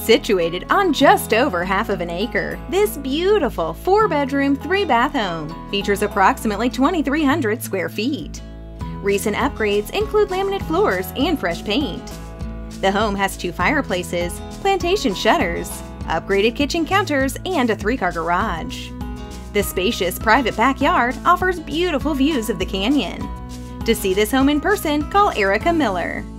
Situated on just over half of an acre, this beautiful 4-bedroom, 3-bath home features approximately 2,300 square feet. Recent upgrades include laminate floors and fresh paint. The home has 2 fireplaces, plantation shutters, upgraded kitchen counters, and a 3-car garage. The spacious private backyard offers beautiful views of the canyon. To see this home in person, call Erica Miller.